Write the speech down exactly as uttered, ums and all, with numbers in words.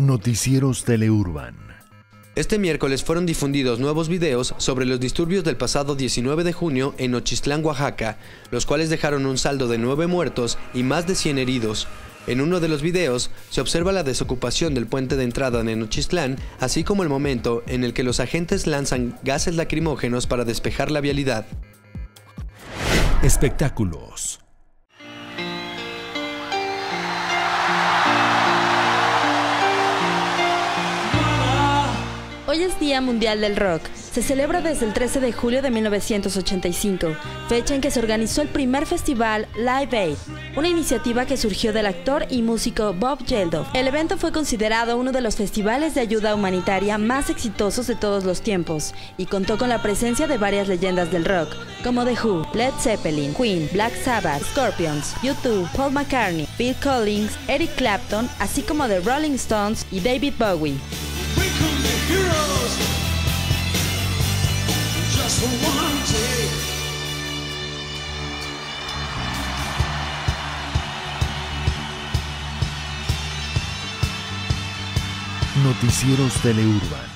Noticieros Teleurban. Este miércoles fueron difundidos nuevos videos sobre los disturbios del pasado diecinueve de junio en Nochistlán, Oaxaca, los cuales dejaron un saldo de nueve muertos y más de cien heridos. En uno de los videos se observa la desocupación del puente de entrada en Nochistlán, así como el momento en el que los agentes lanzan gases lacrimógenos para despejar la vialidad. Espectáculos. Hoy es Día Mundial del Rock. Se celebra desde el trece de julio de mil novecientos ochenta y cinco, fecha en que se organizó el primer festival Live Aid, una iniciativa que surgió del actor y músico Bob Geldof. El evento fue considerado uno de los festivales de ayuda humanitaria más exitosos de todos los tiempos y contó con la presencia de varias leyendas del rock, como The Who, Led Zeppelin, Queen, Black Sabbath, Scorpions, U dos, Paul McCartney, Phil Collins, Eric Clapton, así como The Rolling Stones y David Bowie. Noticieros Teleurban.